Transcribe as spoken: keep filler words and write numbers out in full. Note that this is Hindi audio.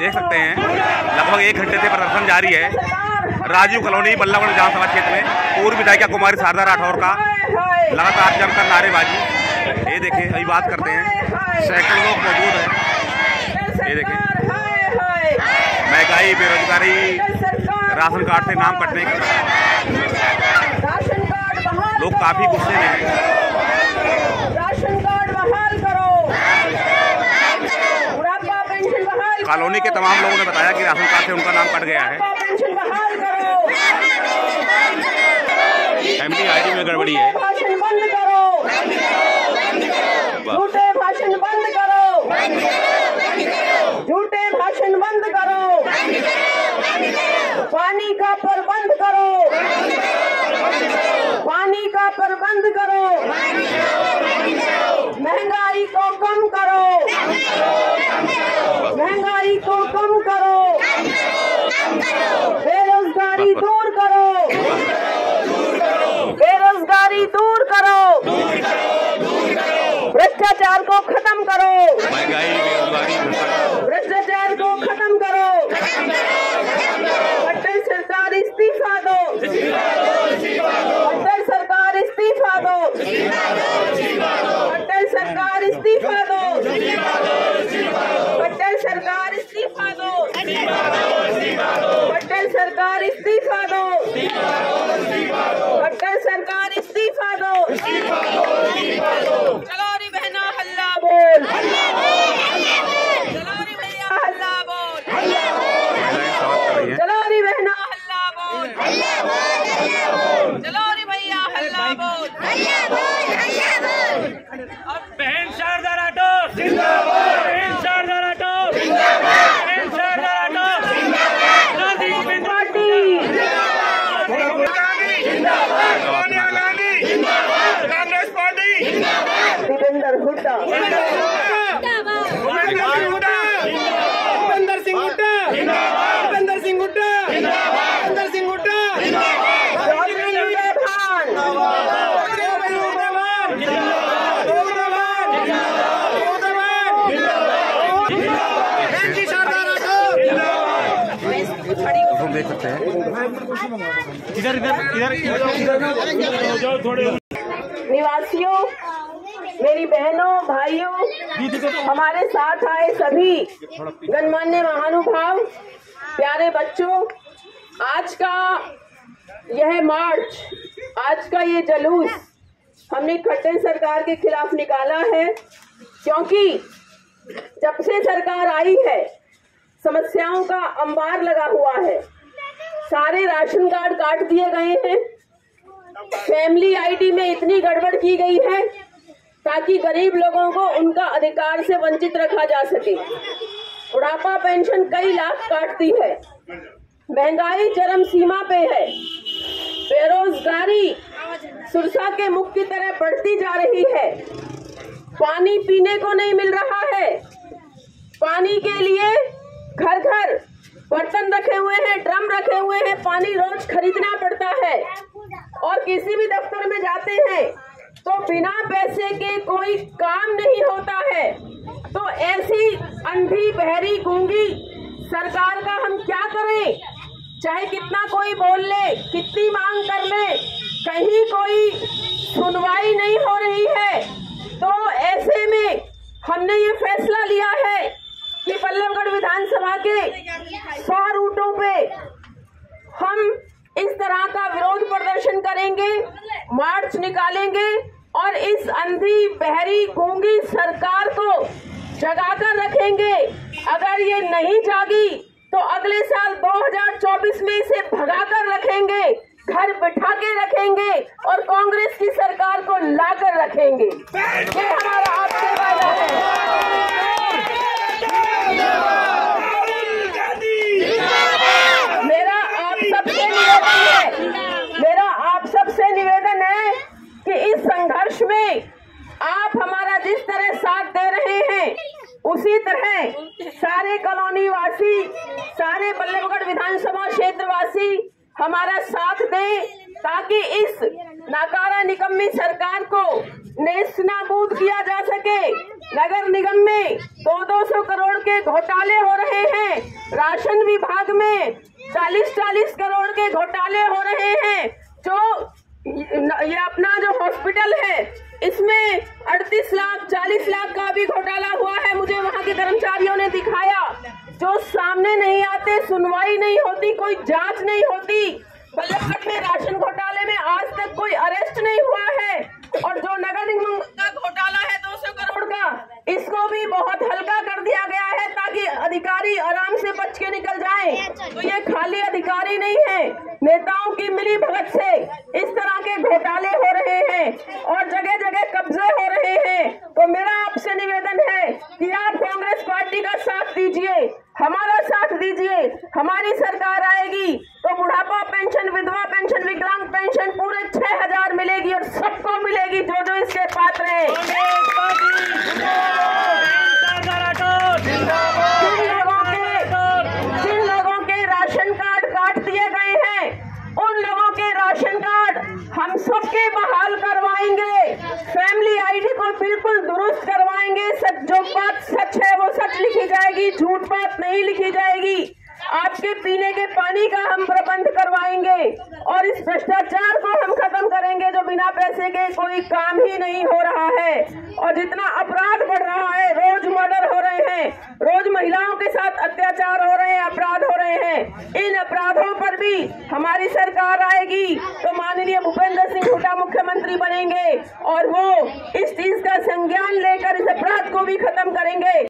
देख सकते हैं लगभग एक घंटे से प्रदर्शन जारी है राजीव कॉलोनी बल्लभगढ़ विधानसभा क्षेत्र में। पूर्व विधायिका कुमारी शारदा राठौर का लगातार जमकर नारेबाजी। ये देखें, अभी बात करते हैं, सैकड़ों लोग मौजूद हैं। ये देखें, महंगाई, बेरोजगारी, राशन कार्ड से नाम कटने के लोग काफी गुस्से में हैं। कॉलोनी के तमाम लोगों ने बताया कि राशन कार्ड से उनका नाम कट गया है। फैमिली आईडी में गड़बड़ी है। झूठे भाषण बंद करो, झूठे भाषण बंद करो, पानी का प्रबंध करो, पानी का प्रबंध करो, महंगाई को कम करो, महंगाई को कम करो, बेरोजगारी दूर करो, बेरोजगारी दूर करो, भ्रष्टाचार को खत्म करो, भ्रष्टाचार को खत्म करो, अटल सरकार इस्तीफा दो, अटल सरकार इस्तीफा दो, अटल सरकार इस्तीफा दो, अटल सरकार इस्तीफा दो, अटल सरकार इस्तीफा दो, अटल सरकार इस्तीफा दो। चलो रे बहना हल्ला बोल, चलो रे भैया हल्ला बोल, चलो रे बहना हल्ला बोल, चलो रे भैया हल्ला बोल। बहन शारदा राठौर जिंदाबाद, बहन शारदा राठौर जिंदाबाद, बहन शारदा राठौर जिंदाबाद, पार्टी जिंदाबाद, सोनिया गांधी जिंदाबाद, कांग्रेस पार्टी जिंदाबाद, दीपेंद्र हुड्डा भूपेंद्र सिंह हुड्डा जिंदाबाद, भूपेंद्र सिंह हुड्डा जिंदाबाद, भूपेंद्र सिंह हुड्डा जिंदाबाद, देख सकते हैं। इधर इधर इधर थोड़े निवासियों, मेरी बहनों, भाइयों, हमारे साथ आए सभी गणमान्य महानुभाव, प्यारे बच्चों, आज का यह मार्च, आज का ये जुलूस हमने खट्टर सरकार के खिलाफ निकाला है, क्योंकि जब से सरकार आई है समस्याओं का अंबार लगा हुआ है। सारे राशन कार्ड काट दिए गए हैं, फैमिली आईडी में इतनी गड़बड़ की गई है ताकि गरीब लोगों को उनका अधिकार से वंचित रखा जा सके। बुढ़ापा पेंशन कई लाख काटती है, महंगाई चरम सीमा पे है, बेरोजगारी सुरसा के मुख की तरह बढ़ती जा रही है, पानी पीने को नहीं मिल रहा है, पानी के लिए घर घर बर्तन रखे हुए हैं, ड्रम रखे हुए हैं, पानी रोज खरीदना पड़ता है, और किसी भी दफ्तर में जाते हैं तो बिना पैसे के कोई काम नहीं होता है। तो ऐसी अंधी, बहरी, गूंगी सरकार का हम क्या करें? चाहे कितना कोई बोल ले, कितनी मांग कर ले, कहीं कोई सुनवाई नहीं हो रही है। तो ऐसे में हमने ये फैसला लिया है कि बल्लभगढ़ विधानसभा के सौ रूटों पे हम इस तरह का विरोध प्रदर्शन करेंगे, मार्च निकालेंगे और इस अंधी, बहरी, गूंगी सरकार को जगाकर रखेंगे। अगर ये नहीं जागी तो अगले साल दो हज़ार चौबीस में इसे भगाकर रखेंगे, घर बिठा के रखेंगे और कांग्रेस की सरकार को लाकर रखेंगे। ये हमारा आपसे वादा है। मेरा आप सबसे निवेदन है, मेरा आप सबसे निवेदन है कि इस संघर्ष में आप हमारा जिस तरह साथ दे रहे हैं उसी तरह सारे कॉलोनी वासी, सारे बल्लभगढ़ विधानसभा क्षेत्र वासी हमारा साथ दें, ताकि इस नाकारा निकम्मी सरकार को नेस्तनाबूद किया जा सके। नगर निगम में दो दो सौ करोड़ के घोटाले हो रहे हैं, विभाग में चालीस चालीस करोड़ के घोटाले हो रहे हैं। जो ये अपना जो हॉस्पिटल है इसमें अड़तीस लाख चालीस लाख का भी घोटाला हुआ है। मुझे वहां के कर्मचारियों ने दिखाया। जो सामने नहीं आते, सुनवाई नहीं होती, कोई जांच नहीं होती। बल्लभगढ़ में राशन घोटाले में आज तक कोई अरेस्ट नहीं हुआ है। और जो नगर निगम का घोटाला है दो सौ करोड़ का, इसको भी बहुत हल्का कर दिया गया है ताकि अधिकारी आराम से बच के निकल जाएं। तो ये खाली अधिकारी नहीं है, नेताओं की मिली भगत से इस तरह के घोटाले हो रहे हैं और जगह जगह कब्जे हो रहे हैं। तो मेरा आपसे निवेदन है कि आप कांग्रेस पार्टी का साथ दीजिए, हमारा साथ दीजिए। हमारी सरकार आएगी तो बुढ़ापा पेंशन, विधवा पेंशन, विकलांग पेंशन पूरे छह हजार मिलेगी और सबको मिलेगी जो जो इसके पात्र हैं। जिन लोगों के जिन लोगों के राशन कार्ड काट दिए गए हैं उन लोगों के राशन कार्ड हम सबके बहाल करवाएंगे। फैमिली आईडी को बिल्कुल दुरुस्त करवाएंगे। सच जो बात सच है वो सच लिखी जाएगी, झूठ बात नहीं लिखी जाएगी। आपके पीने के पानी का हम प्रबंध करवाएंगे और इस भ्रष्टाचार को हम खत्म करेंगे जो बिना पैसे के कोई काम ही नहीं हो रहा है। और जितना अपराध बढ़ रहा है, रोज मर्डर हो रहे हैं, रोज महिलाओं के साथ अत्याचार हो रहे हैं, अपराध हो रहे हैं, इन अपराधों पर भी हमारी सरकार आएगी तो माननीय भूपेंद्र सिंह हुड्डा मुख्यमंत्री बनेंगे और वो इस चीज का संज्ञान लेकर इस अपराध को भी खत्म करेंगे।